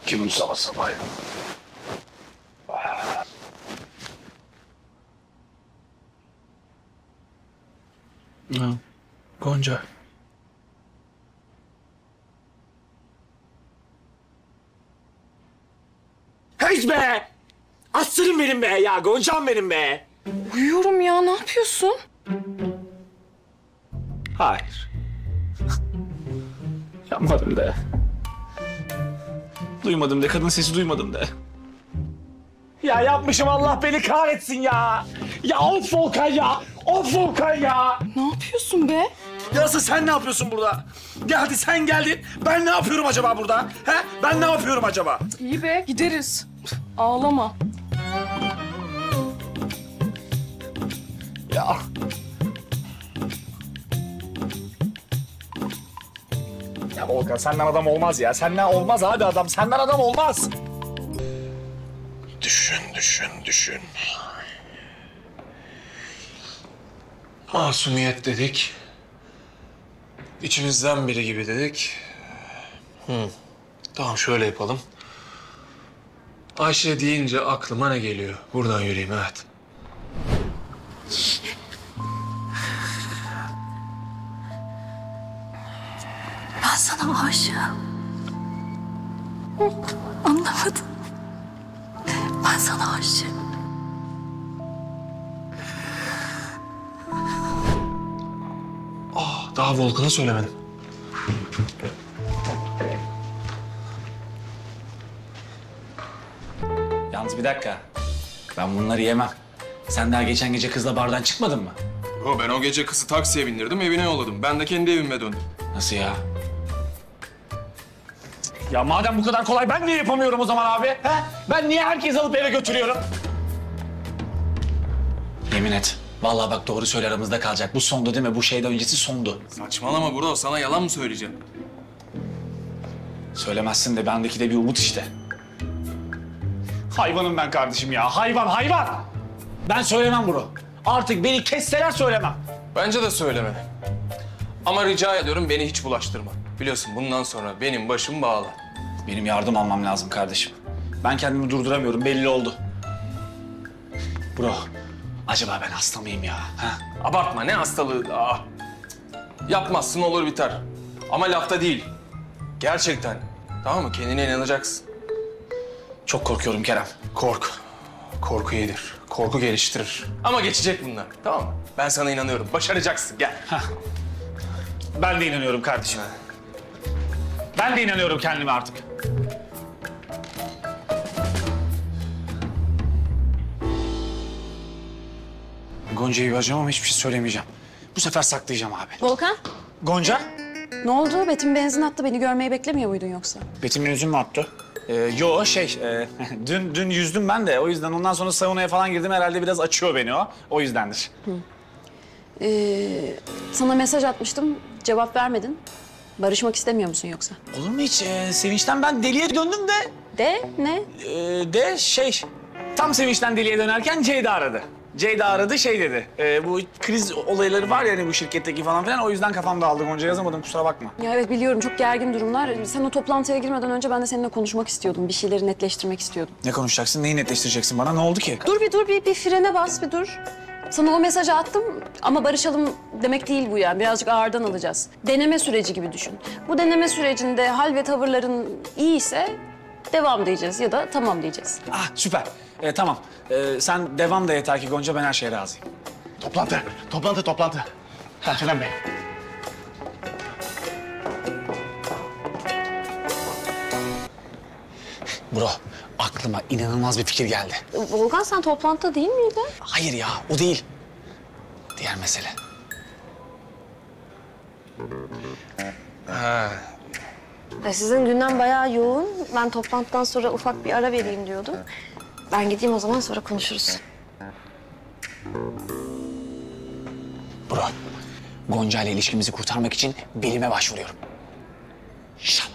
Kim bu sabah sabah ya? Ha, Gonca. Hey be! Aslanım benim be ya, Goncam benim be. Uyuyorum ya, ne yapıyorsun? Hayır. Yapmadım de. Duymadım de, kadın sesi duymadım de. Ya yapmışım, Allah beni kahretsin ya. Ya of Volkan ya, of Volkan ya. Ne yapıyorsun be? Ya asıl sen ne yapıyorsun burada? Ya hadi sen geldin, ben ne yapıyorum acaba burada? He? Ben ne yapıyorum acaba? İyi be, gideriz. Ağlama. Ya. Ya Volkan senden adam olmaz ya. Senden olmaz abi adam. Senden adam olmaz. Düşün. Masumiyet dedik. İçimizden biri gibi dedik. Tamam şöyle yapalım. Ayşe deyince aklıma ne geliyor? Buradan yürüyeyim, evet. Ben sana aşığım. Anlamadın. Ben sana aşığım. Daha Volkan'a söylemedim. Yalnız bir dakika. Ben bunları yemem. Sen daha geçen gece kızla bardan çıkmadın mı? Ben o gece kızı taksiye bindirdim, evine yolladım. Ben de kendi evime döndüm. Nasıl ya? Ya madem bu kadar kolay ben niye yapamıyorum o zaman abi? He? Ben niye herkesi alıp eve götürüyorum? Yemin et. Vallahi bak doğru söyle, aramızda kalacak. Bu sondu değil mi? Bu şeyden öncesi sondu. Saçmalama bro, sana yalan mı söyleyeceğim? Söylemezsin de bendeki de bir umut işte. Hayvanım ben kardeşim ya. Hayvan. Ben söylemem bro. Artık beni kesseler söylemem. Bence de söyleme. Ama rica ediyorum beni hiç bulaştırma. Biliyorsun bundan sonra benim başım bağlı. Benim yardım almam lazım kardeşim. Ben kendimi durduramıyorum, belli oldu. Bro, acaba ben hasta mıyım ya? Ha? Abartma, ne hastalığı. Yapmazsın, olur biter. Ama lafta değil. Gerçekten. Tamam mı? Kendine inanacaksın. Çok korkuyorum Kerem. Kork. Korku iyidir. Korku geliştirir. Ama geçecek bunlar. Tamam mı? Ben sana inanıyorum. Başaracaksın. Gel. Ben de inanıyorum kardeşim. Ben de inanıyorum kendime artık. Gonca'yı vereceğim ama hiçbir şey söylemeyeceğim. Bu sefer saklayacağım abi. Volkan, Gonca? ne oldu? Betim benzin attı. Beni görmeyi beklemiyor muydun yoksa? Betim'in üzüm mü attı? Dün yüzdüm ben de. O yüzden ondan sonra saunaya falan girdim. Herhalde biraz açıyor beni o. O yüzdendir. Sana mesaj atmıştım. Cevap vermedin. Barışmak istemiyor musun yoksa? Olur mu hiç? Sevinçten ben deliye döndüm de. Ne? Tam sevinçten deliye dönerken Ceyda aradı. Ceyda aradı şey dedi. Bu kriz olayları var ya hani bu şirketteki falan filan. O yüzden kafam dağıldı. Gonca yazamadım, kusura bakma. Ya evet biliyorum, çok gergin durumlar. Sen o toplantıya girmeden önce ben de seninle konuşmak istiyordum. Bir şeyleri netleştirmek istiyordum. Ne konuşacaksın? Neyi netleştireceksin bana? Ne oldu ki? Dur bir frene bas, bir dur. Sana o mesajı attım ama barışalım demek değil bu yani. Birazcık ağırdan alacağız. Deneme süreci gibi düşün. Bu deneme sürecinde hal ve tavırların iyiyse devam diyeceğiz ya da tamam diyeceğiz. Ah süper. Tamam. Sen devam da yeter ki Gonca, ben her şeye razıyım. Toplantı. Kerem Bey. Bro, aklıma inanılmaz bir fikir geldi. Volkan, sen toplantıda değil miydin? Hayır ya, o değil. Diğer mesele. Sizin gündem bayağı yoğun. Ben toplantıdan sonra ufak bir ara vereyim diyordum. Ben gideyim o zaman, sonra konuşuruz. Bro, Gonca ile ilişkimizi kurtarmak için bilime başvuruyorum. Şap.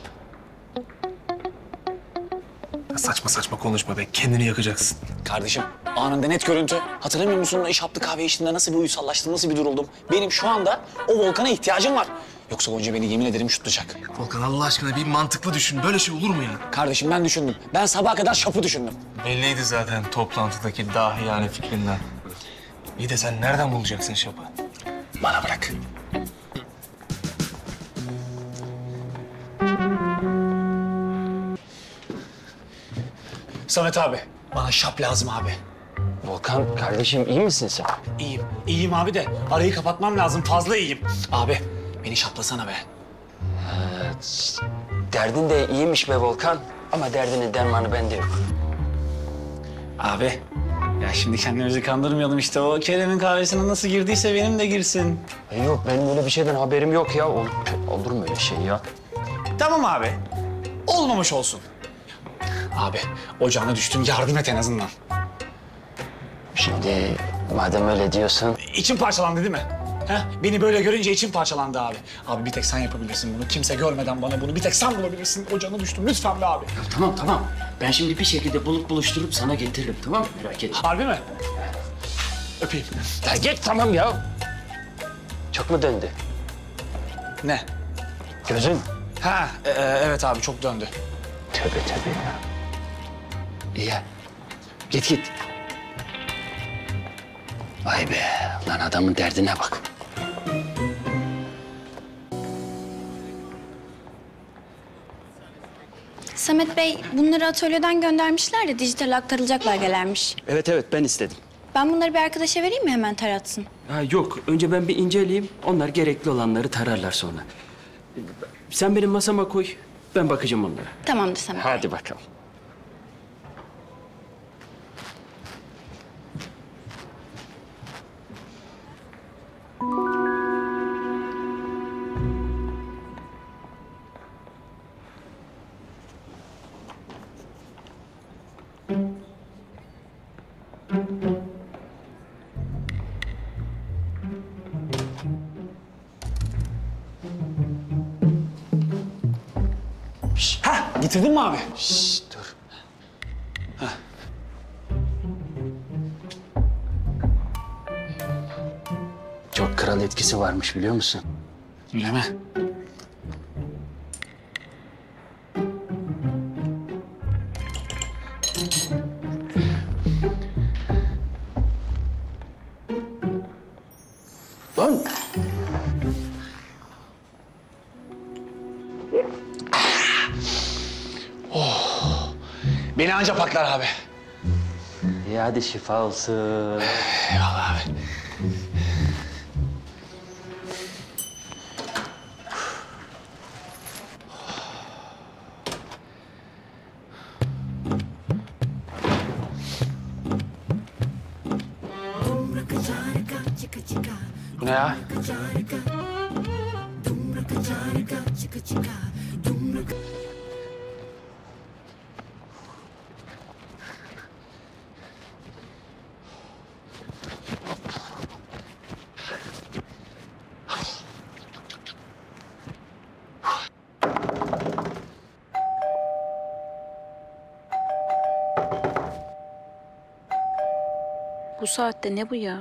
Saçma konuşma be. Kendini yakacaksın. Kardeşim, anında net görüntü. Hatırlamıyor musun? İş yaptı, kahve içtiğinde nasıl bir uysallaştım, nasıl bir duruldum? Benim şu anda o Volkan'a ihtiyacım var. Yoksa Gonca beni yemin ederim şutlayacak. Volkan Allah aşkına bir mantıklı düşün. Böyle şey olur mu ya? Kardeşim ben düşündüm. Ben sabaha kadar şapı düşündüm. Belliydi zaten toplantıdaki dahiyane fikrinden. İyi de sen nereden bulacaksın şapı? Bana bırak. Samet abi, bana şap lazım abi. Volkan kardeşim iyi misin sen? İyiyim, iyiyim abi de arayı kapatmam lazım. Fazla iyiyim. Abi, beni şaplasana be. Derdin de iyiymiş be Volkan. Ama derdinin dermanı bende yok. Abi, ya şimdi kendimizi kandırmayalım işte. O Kerem'in kahvesine nasıl girdiyse benim de girsin. Yok benim öyle bir şeyden haberim yok ya. Olur mu öyle şey ya? Tamam abi, olmamış olsun. Abi, ocağına düştüm, yardım et en azından. Şimdi madem öyle diyorsun. İçim parçalandı değil mi? Ha? Beni böyle görünce içim parçalandı abi. Abi bir tek sen yapabilirsin bunu. Kimse görmeden bana bunu bir tek sen bulabilirsin. Ocağına düştüm lütfen be abi. Tamam. Ben şimdi bir şekilde buluşturup sana getiririm tamam mı? Merak etme. Harbi mi? Öpeyim. Ya git tamam ya. Çok mu döndü? Ne? Gözün. Ha, evet abi çok döndü. Tövbe ya. İyi ya. Git. Vay be lan adamın derdine bak. Samet Bey, bunları atölyeden göndermişler de dijital aktarılacak belgelermiş. Evet ben istedim. Ben bunları bir arkadaşa vereyim mi hemen taratsın? Ha, yok önce ben bir inceleyeyim. Onlar gerekli olanları tararlar sonra. Sen benim masama koy. Ben bakacağım onlara. Tamamdır Samet Bey. Hadi bakalım. Ha, getirdin mi abi? Şşş dur. Çok kral etkisi varmış biliyor musun? Öyle mi? Lan! Beni anca patlar abi. İyi hadi şifa olsun. Eyvallah abi. Bu ne ya? Bu saatte ne bu ya?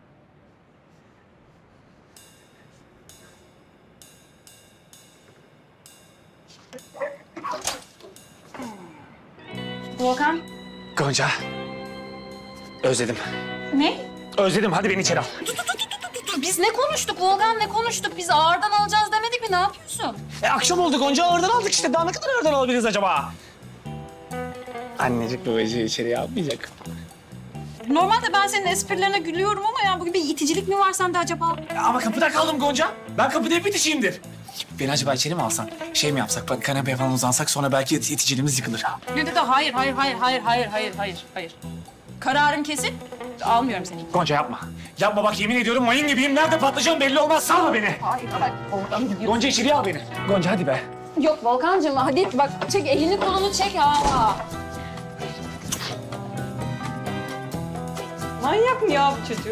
Volkan. Gonca. Özledim. Ne? Özledim. Hadi beni içeri al. Biz ne konuştuk Volkan, ne konuştuk? Biz ağırdan alacağız demedik mi? Ne yapıyorsun? Akşam oldu Gonca. Ağırdan aldık işte. Daha ne kadar ağırdan alabiliriz acaba? Annecik babacığı içeriye almayacak. Normalde ben senin esprilerine gülüyorum ama ya bugün bir iticilik mi var sende acaba? Ama kapıda kaldım Gonca. Ben kapıda hep bitişiyimdir. Beni acaba içeri mi alsan? Şey mi yapsak? Bak kanepeye falan uzansak sonra belki iticiliğimiz yıkılır. Ne dedi? Hayır. Kararın kesin. Almıyorum seni. Gonca yapma. Yapma bak yemin ediyorum mayın gibiyim. Nerede patlayacağım belli olmaz. Salma beni. Hayır. Gonca içeriye al beni. Gonca hadi be. Yok Volkancığım hadi bak çek elini kolunu çek ha. Manyak mı ya bu çocuk?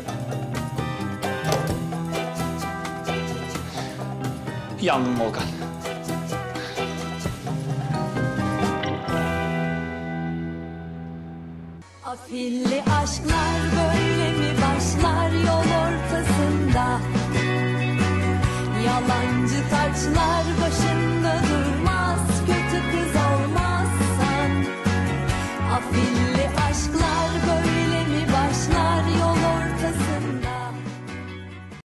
Yandım Volkan. Afilli aşklar böyle mi başlar yol ortasında? Yalancı taçlar başında durmaz, kötü kız olmazsan. Afilli aşklar